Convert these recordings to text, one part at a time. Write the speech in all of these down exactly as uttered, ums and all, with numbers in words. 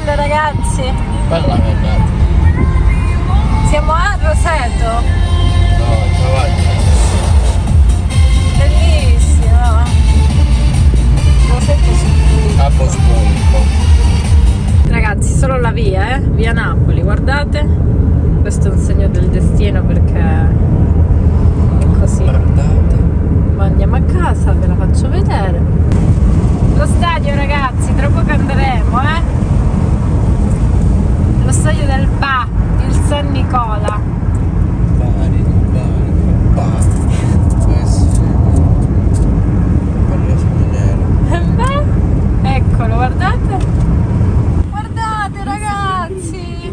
bella ragazzi. Bella bella. Siamo a Roseto. No, cavallo. Bellissimo. Roseto su A Bosconico. Ragazzi, solo la via, eh? Via Napoli, guardate. Questo è un segno del destino perché è così. Guardate. Ma andiamo a casa, ve la faccio vedere. Lo stadio, ragazzi, tra poco andremo, eh? Lo stadio del P A, il San Nicola. Bari, Bari, Bari. Questo parla nero. Beh, eccolo, guardate. Guardate, ragazzi.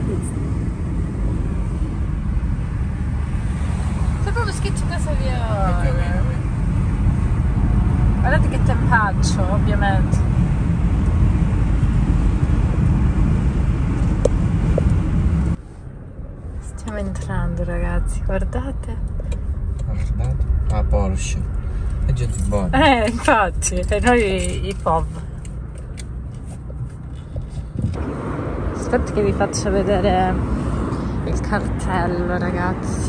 C'è proprio scritto Casa Viola. Guardate che tempaccio, ovviamente. Stiamo entrando, ragazzi, guardate. Guardate. Ah, Porsche. È gente buona. Eh, infatti, e noi i P O V. Aspetta che vi faccio vedere il cartello, ragazzi.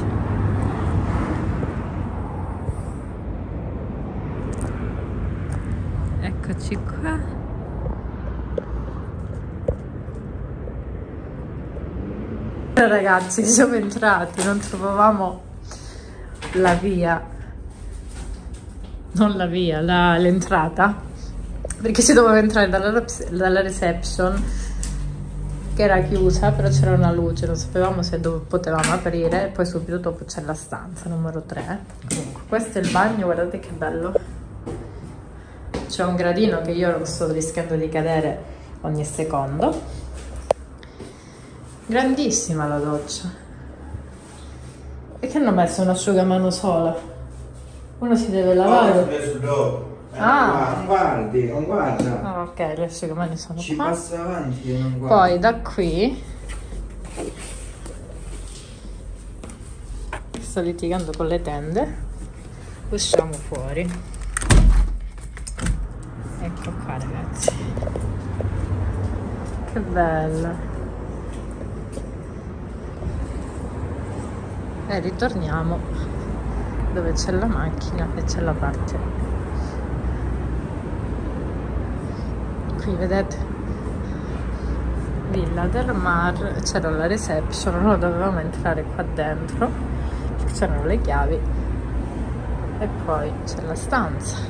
Eccoci qua. Ragazzi, siamo entrati, non trovavamo la via, non la via, la, l'entrata, perché si doveva entrare dalla, dalla reception, che era chiusa, però c'era una luce, non sapevamo se dove potevamo aprire, e poi subito dopo c'è la stanza numero tre. Comunque, questo è il bagno, guardate che bello. C'è un gradino che io sto rischiando di cadere ogni secondo. Grandissima la doccia. E che hanno messo un asciugamano sola? Uno si deve lavare. Ah, non guardi, non guarda. Ah, ok, gli asciugamani sono Ci qua. passa avanti e non guarda. Poi da qui sto litigando con le tende. Usciamo fuori. Ecco qua, ragazzi. Che bella. E ritorniamo dove c'è la macchina e c'è la parte. Qui vedete Villa del Mar, c'era la reception, non dovevamo entrare qua dentro perché c'erano le chiavi e poi c'è la stanza.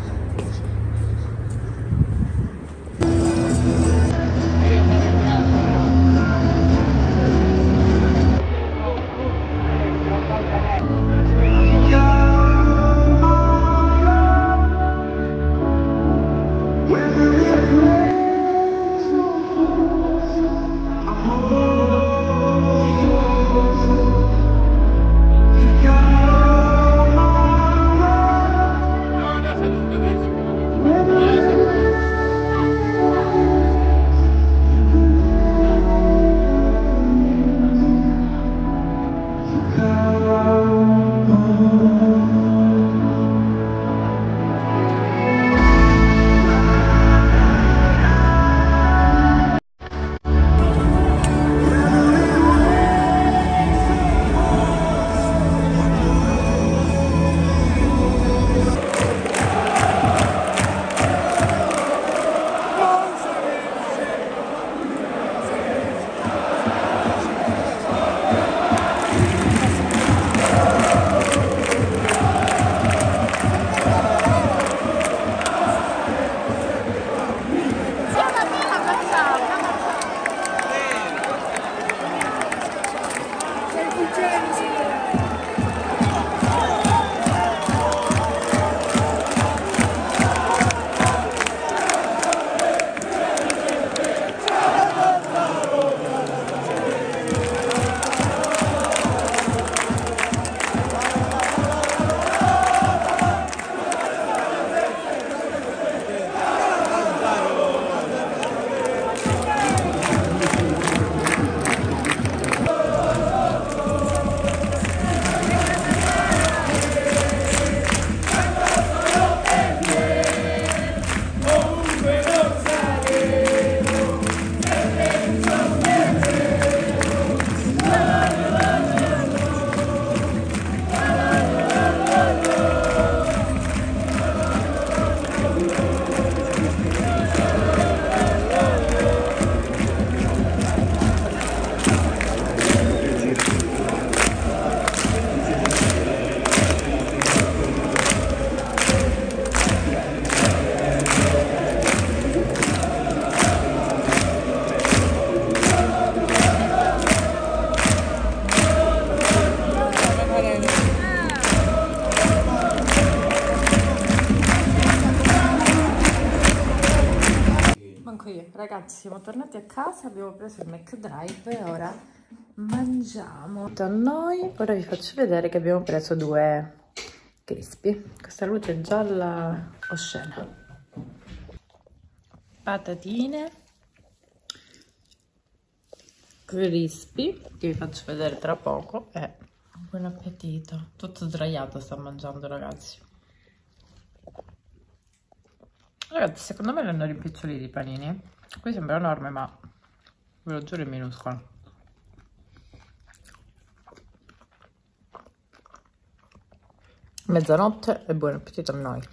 Ragazzi, siamo tornati a casa, abbiamo preso il McDrive e ora mangiamo. Da noi, ora vi faccio vedere che abbiamo preso due crispy. Questa luce gialla oscena. Patatine crispy, che vi faccio vedere tra poco. E buon appetito. Tutto sdraiato sta mangiando, ragazzi. Ragazzi, secondo me li hanno rimpiccioliti i panini. Qui sembra enorme, ma ve lo giuro è minuscolo. Mezzanotte e buon appetito a noi.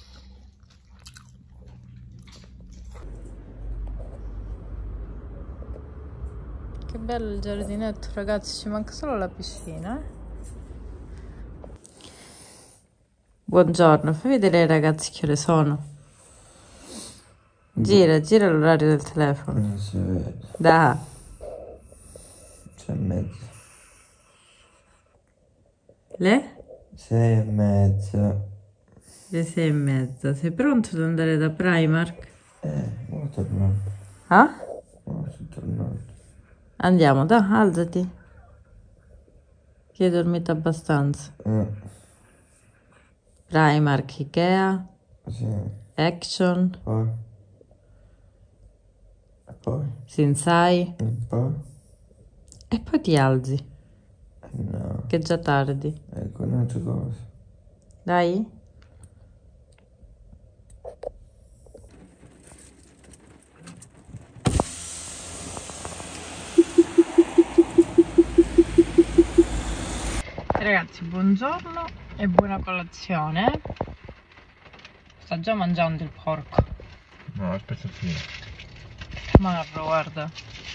Che bello il giardinetto, ragazzi, ci manca solo la piscina. Eh? Buongiorno, fai vedere ai ragazzi che ore sono. Gira, gira l'orario del telefono. Non si vede. Da. Sei e mezza. Le? Sei e mezza. Le sei e mezza. Sei pronto ad andare da Primark? Eh, ora tornando. Ah? Ora sto tornando. Andiamo, da, alzati. Che hai dormito abbastanza. Eh. Primark, Ikea, Sì. Action, Poi. E poi? Sinsai. E poi? E poi ti alzi, Eh, no. che è già tardi. Ecco un'altra cosa. Dai? Ragazzi, buongiorno e buona colazione. Sta già mangiando il porco. No, aspetta fino. Marro, guarda.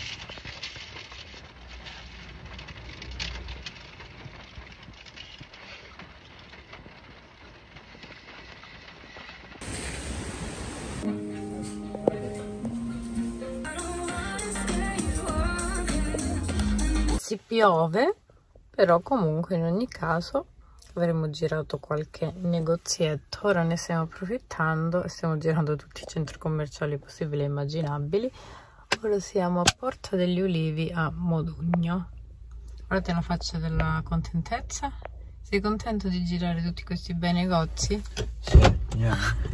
Si piove, però comunque in ogni caso avremo girato qualche negozietto. Ora ne stiamo approfittando e stiamo girando tutti i centri commerciali possibili e immaginabili. Ora siamo a Porta degli Ulivi a Modugno. Ora te la faccia della contentezza. Sei contento di girare tutti questi bei negozi? Sì, andiamo.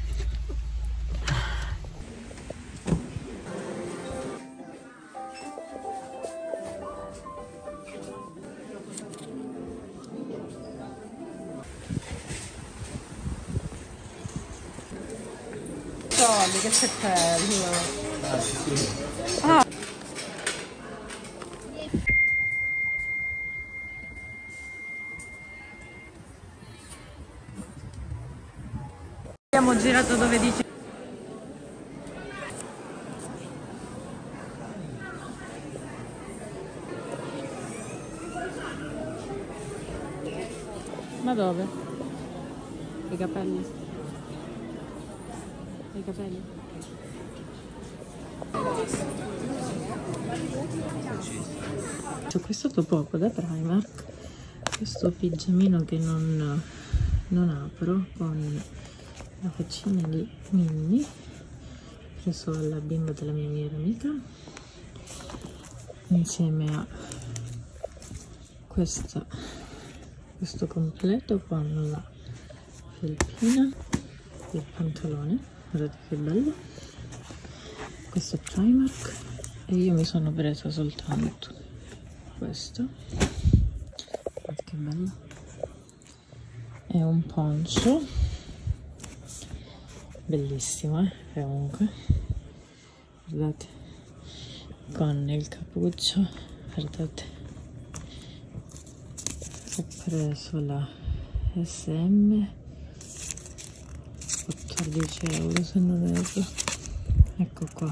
Soldi, che c'è quello? Ah, sì, sì. Ah. Abbiamo girato dove dice. Ma dove? I capelli. I capelli. Ho acquistato poco da Primark questo pigiamino che non, non apro, con la faccina di Minnie, preso alla bimba della mia migliore amica, insieme a questa, questo completo con la felpina, il pantalone. Guardate che bello, questo è Primark e io mi sono presa soltanto questo. Guardate che bello, è un poncho bellissimo, eh? Comunque guardate, con il cappuccio, guardate. Ho preso la S M, quattordici euro se non erro, ecco qua.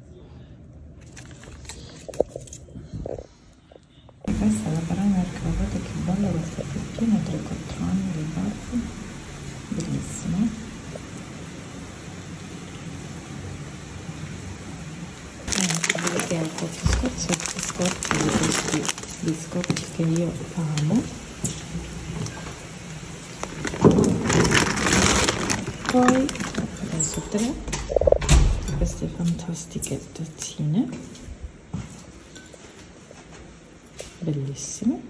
Questa è la Primark, guardate che bella questa pettina, tre quattro anni di barba, bellissima. Eh, vedete al quarto scorso scorti di questi biscotti che io amo. Poi ho preso tre queste fantastiche tazzine, bellissime.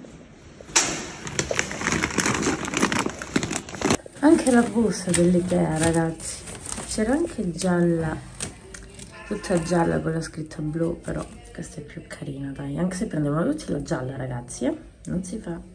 Anche la busta dell'Ikea, ragazzi, c'era anche gialla, tutta gialla con la scritta blu, però questa è più carina, dai, anche se prendiamo tutti la gialla, ragazzi, eh? Non si fa.